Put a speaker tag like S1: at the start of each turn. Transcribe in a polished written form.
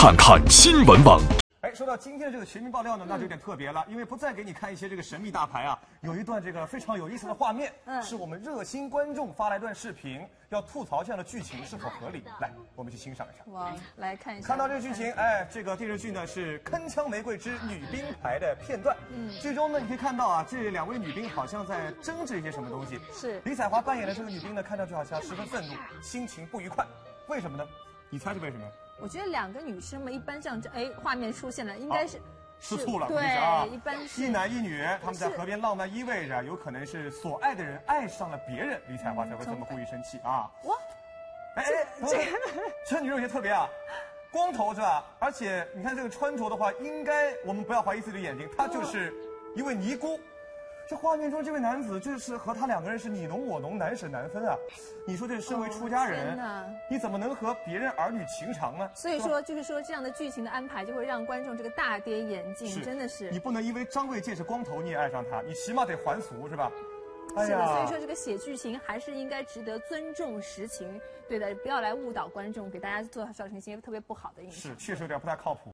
S1: 看看新闻网。
S2: 哎，说到今天的这个全民爆料呢，那就有点特别了，因为不再给你看一些这个神秘大牌啊，有一段这个非常有意思的画面，是我们热心观众发来一段视频，要吐槽这样的剧情是否合理。来，我们去欣赏一下。
S3: 哇，来看一下。
S2: 看到这个剧情，哎，这个电视剧呢是《铿锵玫瑰之女兵牌》的片段。剧中呢你可以看到啊，这两位女兵好像在争执一些什么东西。
S3: 是
S2: 李彩华扮演的这个女兵呢，看上去好像十分愤怒，心情不愉快。为什么呢？你猜是为什么？
S3: 我觉得两个女生们一般这样，哎，画面出现了，应该是。
S2: 吃醋了，
S3: 对，
S2: 啊，
S3: 一般是
S2: 一男一女，他们在河边浪漫依偎着，有可能是所爱的人爱上了别人，李彩华才会这么故意生气啊！
S3: 哇，
S2: 哎，这女人有些特别啊，光头是吧？而且你看这个穿着的话，应该我们不要怀疑自己的眼睛，她就是一位尼姑。这画面中这位男子就是和他两个人是你侬我侬，难舍难分啊！你说这身为出家人，你怎么能和别人儿女情长呢？
S3: 所以说，就是说这样的剧情的安排，就会让观众这个大跌眼镜，真的是。
S2: 你不能因为张卫健是光头你也爱上他，你起码得还俗是吧？
S3: 是的，所以说这个写剧情还是应该值得尊重实情，对的，不要来误导观众，给大家做造成一些特别不好的印象。
S2: 是，确实有点不太靠谱。